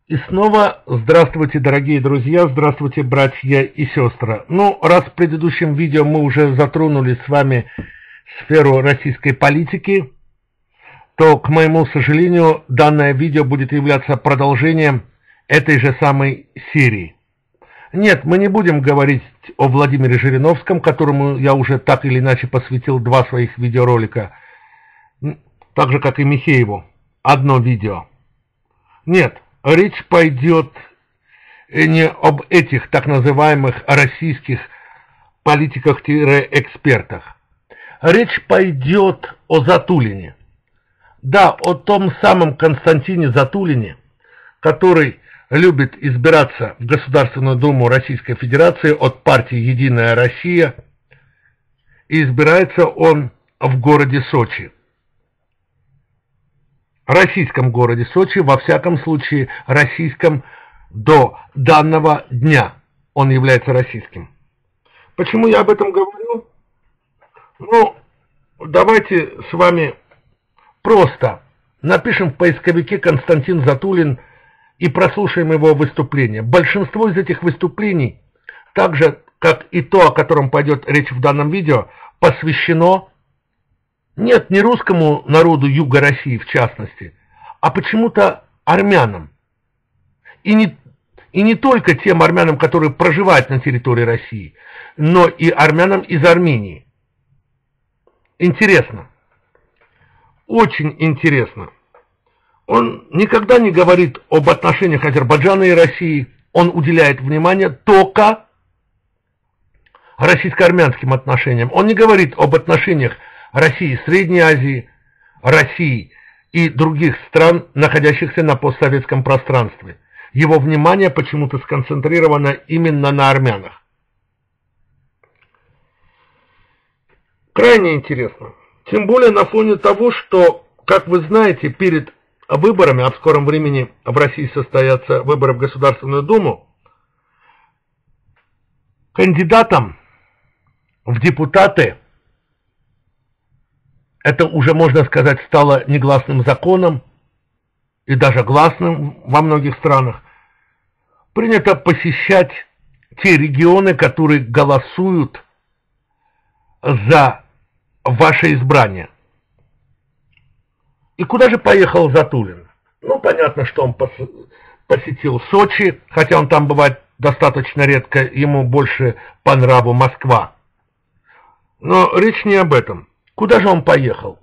И снова здравствуйте, дорогие друзья, здравствуйте, братья и сестры. Ну, раз в предыдущем видео мы уже затронули с вами сферу российской политики, то, к моему сожалению, данное видео будет являться продолжением этой же самой серии. Нет, мы не будем говорить о Владимире Жириновском, которому я уже так или иначе посвятил два своих видеоролика, так же, как и Михееву, одно видео. Нет. Речь пойдет не об этих так называемых российских политиках-экспертах. Речь пойдет о Затулине. Да, о том самом Константине Затулине, который любит избираться в Государственную Думу Российской Федерации от партии «Единая Россия». И избирается он в городе Сочи. Российском городе Сочи, во всяком случае российском до данного дня. Он является российским. Почему я об этом говорю? Ну, давайте с вами просто напишем в поисковике Константин Затулин и прослушаем его выступление. Большинство из этих выступлений, так же, как и то, о котором пойдет речь в данном видео, посвящено нет, не русскому народу Юга России в частности, а почему-то армянам. И не только тем армянам, которые проживают на территории России, но и армянам из Армении. Интересно. Очень интересно. Он никогда не говорит об отношениях Азербайджана и России. Он уделяет внимание только российско-армянским отношениям. Он не говорит об отношениях России, Средней Азии, России и других стран, находящихся на постсоветском пространстве. Его внимание почему-то сконцентрировано именно на армянах. Крайне интересно. Тем более на фоне того, что, как вы знаете, перед выборами, а в скором времени в России состоятся выборы в Государственную Думу, кандидатом в депутаты, это уже, можно сказать, стало негласным законом и даже гласным во многих странах. Принято посещать те регионы, которые голосуют за ваше избрание. И куда же поехал Затулин? Ну, понятно, что он посетил Сочи, хотя он там бывает достаточно редко, ему больше по нраву Москва. Но речь не об этом. Куда же он поехал?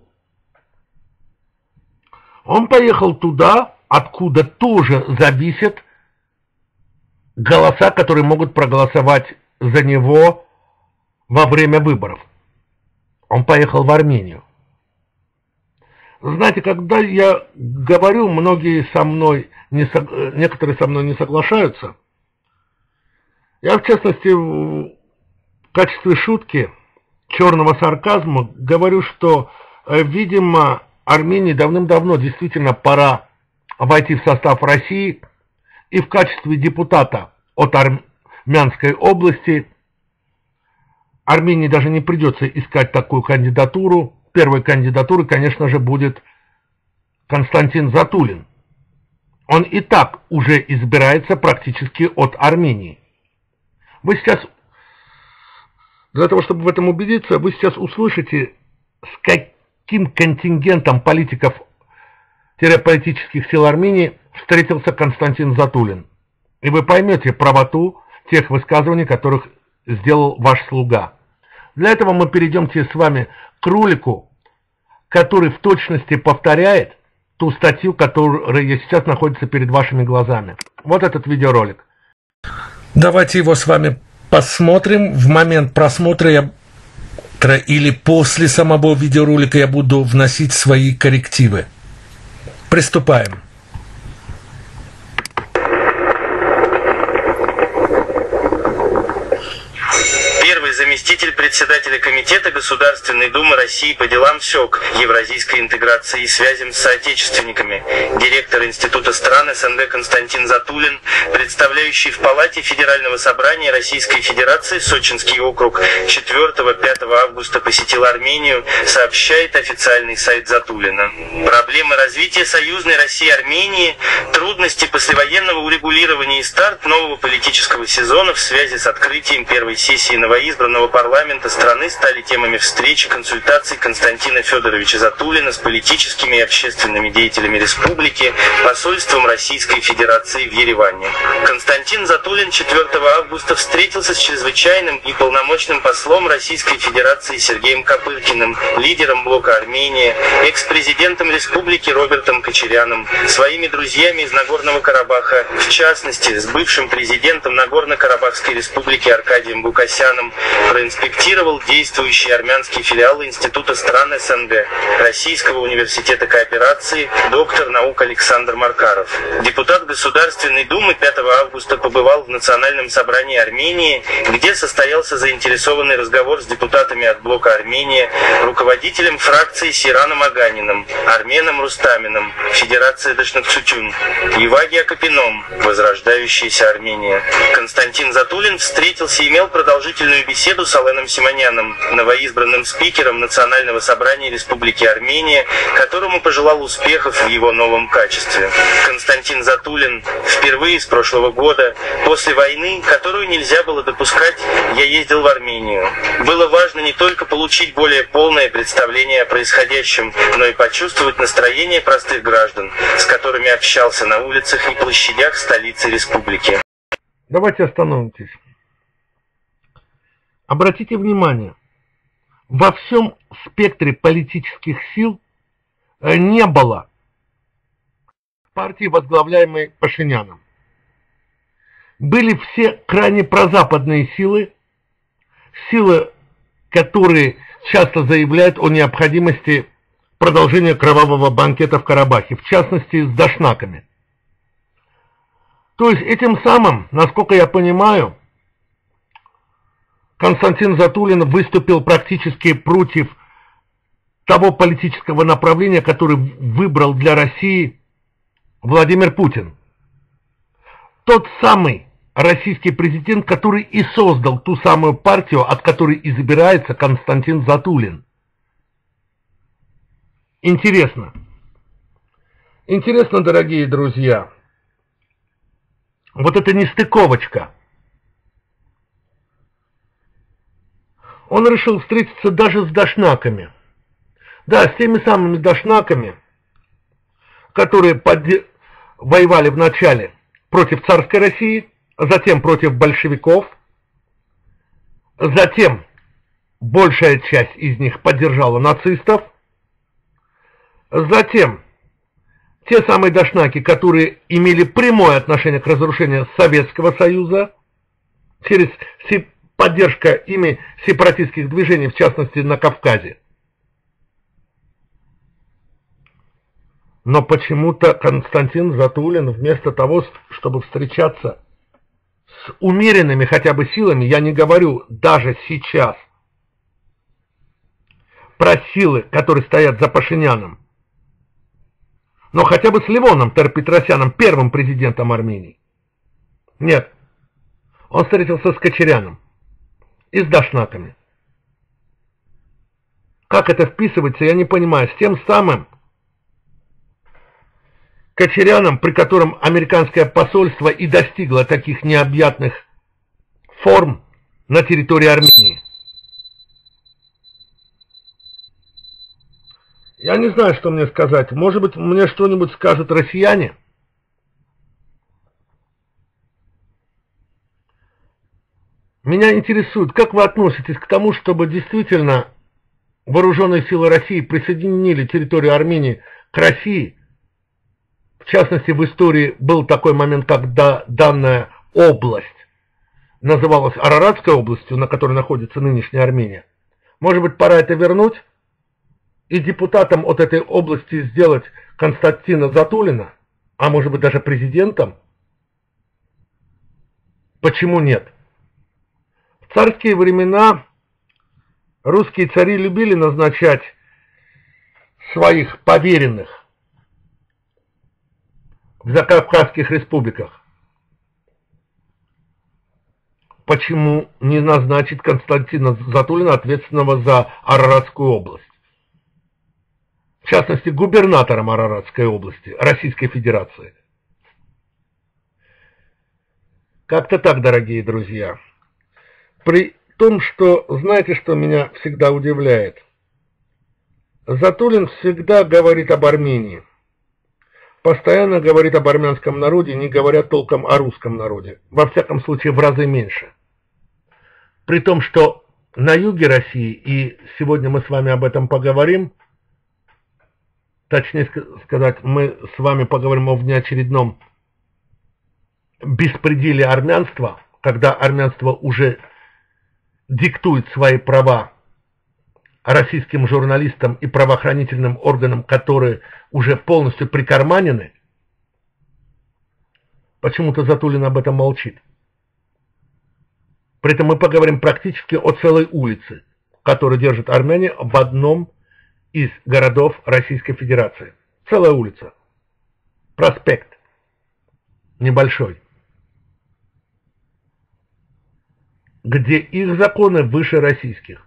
Он поехал туда, откуда тоже зависят голоса, которые могут проголосовать за него во время выборов. Он поехал в Армению. Знаете, когда я говорю, некоторые со мной не соглашаются. Я, в частности, в качестве шутки, черного сарказма, говорю, что, видимо, Армении давным-давно действительно пора войти в состав России, и в качестве депутата от Армянской области Армении даже не придется искать такую кандидатуру. Первой кандидатурой, конечно же, будет Константин Затулин. Он и так уже избирается практически от Армении. Вы сейчас... Для того, чтобы в этом убедиться, вы сейчас услышите, с каким контингентом политиков-политических сил Армении встретился Константин Затулин. И вы поймете правоту тех высказываний, которых сделал ваш слуга. Для этого мы перейдемте с вами к ролику, который в точности повторяет ту статью, которая сейчас находится перед вашими глазами. Вот этот видеоролик. Давайте его с вами посмотрим. В момент просмотра или после самого видеоролика я буду вносить свои коррективы. Приступаем. Первый заместитель заместитель председателя Комитета Государственной Думы России по делам СЕК, евразийской интеграции и связям с соотечественниками, директор Института стран СНГ Константин Затулин, представляющий в Палате Федерального собрания Российской Федерации Сочинский округ, 4-5 августа посетил Армению, сообщает официальный сайт Затулина. Проблемы развития союзной России и Армении, трудности послевоенного урегулирования и старт нового политического сезона в связи с открытием первой сессии новоизбранного парламента страны стали темами встречи консультаций Константина Федоровича Затулина с политическими и общественными деятелями республики, посольством Российской Федерации в Ереване. Константин Затулин 4 августа встретился с чрезвычайным и полномочным послом Российской Федерации Сергеем Копыркиным, лидером блока Армения, экс-президентом республики Робертом Кочаряном, своими друзьями из Нагорного Карабаха, в частности, с бывшим президентом Нагорно-Карабахской республики Аркадием Гукасяном, проинспектировал действующие армянские филиалы Института стран СНГ, Российского университета кооперации, доктор наук Александр Маркаров. Депутат Государственной Думы 5 августа побывал в Национальном собрании Армении, где состоялся заинтересованный разговор с депутатами от блока Армения, руководителем фракции Сираном Аганиным, Арменом Рустаминым, Федерация Дашнакчутюн, Еваги Акопином, Возрождающаяся Армения. Константин Затулин встретился и имел продолжительную беседу с Аленом Симоняном, новоизбранным спикером Национального собрания Республики Армения, которому пожелал успехов в его новом качестве. Константин Затулин: впервые с прошлого года, после войны, которую нельзя было допускать, я ездил в Армению. Было важно не только получить более полное представление о происходящем, но и почувствовать настроение простых граждан, с которыми общался на улицах и площадях столицы республики. Давайте остановимся. Обратите внимание, во всем спектре политических сил не было партии, возглавляемой Пашиняном. Были все крайне прозападные силы, которые часто заявляют о необходимости продолжения кровавого банкета в Карабахе, в частности с дашнаками. То есть этим самым, насколько я понимаю, Константин Затулин выступил практически против того политического направления, которое выбрал для России Владимир Путин. Тот самый российский президент, который и создал ту самую партию, от которой избирается Константин Затулин. Интересно. Интересно, дорогие друзья. Вот эта нестыковочка. Он решил встретиться даже с дашнаками. Да, с теми самыми дашнаками, которые воевали вначале против царской России, затем против большевиков, затем большая часть из них поддержала нацистов, затем те самые дашнаки, которые имели прямое отношение к разрушению Советского Союза, через поддержка ими сепаратистских движений, в частности на Кавказе. Но почему-то Константин Затулин, вместо того, чтобы встречаться с умеренными хотя бы силами, я не говорю даже сейчас про силы, которые стоят за Пашиняном, но хотя бы с Левоном Тер-Петросяном, первым президентом Армении. Нет, он встретился с Кочаряном и с дашнаками. Как это вписывается, я не понимаю. С тем самым Кочаряном, при котором американское посольство и достигло таких необъятных форм на территории Армении. Я не знаю, что мне сказать. Может быть, мне что-нибудь скажут россияне? Меня интересует, как вы относитесь к тому, чтобы действительно вооруженные силы России присоединили территорию Армении к России. В частности, в истории был такой момент, когда данная область называлась Араратской областью, на которой находится нынешняя Армения. Может быть, пора это вернуть и депутатом от этой области сделать Константина Затулина, а может быть даже президентом? Почему нет? В царские времена Русские цари любили назначать своих поверенных в закавказских республиках. Почему не назначить Константина Затулина, ответственного за Араратскую область? В частности, губернатором Араратской области Российской Федерации. Как-то так, дорогие друзья. При том, что, знаете, что меня всегда удивляет? Затулин всегда говорит об Армении. Постоянно говорит об армянском народе, не говоря толком о русском народе. Во всяком случае, в разы меньше. При том, что на юге России, и сегодня мы с вами об этом поговорим, точнее сказать, мы с вами поговорим о внеочередном беспределе армянства, когда армянство уже диктует свои права российским журналистам и правоохранительным органам, которые уже полностью прикарманены. Почему-то Затулин об этом молчит. При этом мы поговорим практически о целой улице, которую держат армяне в одном из городов Российской Федерации. Целая улица. Проспект. Небольшой. Где их законы выше российских.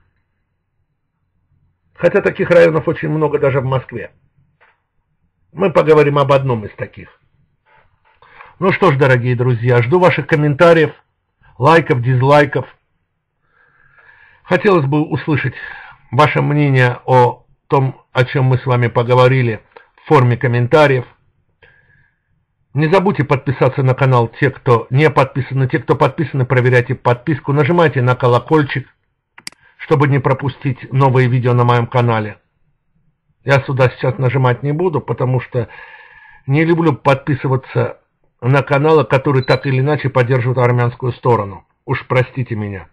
Хотя таких районов очень много даже в Москве. Мы поговорим об одном из таких. Ну что ж, дорогие друзья, жду ваших комментариев, лайков, дизлайков. Хотелось бы услышать ваше мнение о том, о чем мы с вами поговорили, в форме комментариев. Не забудьте подписаться на канал те, кто не подписаны. Те, кто подписаны, проверяйте подписку. Нажимайте на колокольчик, чтобы не пропустить новые видео на моем канале. Я сюда сейчас нажимать не буду, потому что не люблю подписываться на каналы, которые так или иначе поддерживают армянскую сторону. Уж простите меня.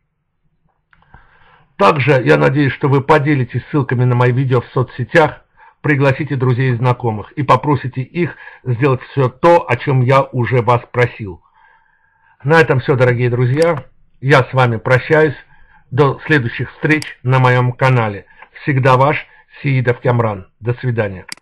Также я надеюсь, что вы поделитесь ссылками на мои видео в соцсетях, пригласите друзей и знакомых и попросите их сделать все то, о чем я уже вас просил. На этом все, дорогие друзья. Я с вами прощаюсь. До следующих встреч на моем канале. Всегда ваш Сеидов Камран. До свидания.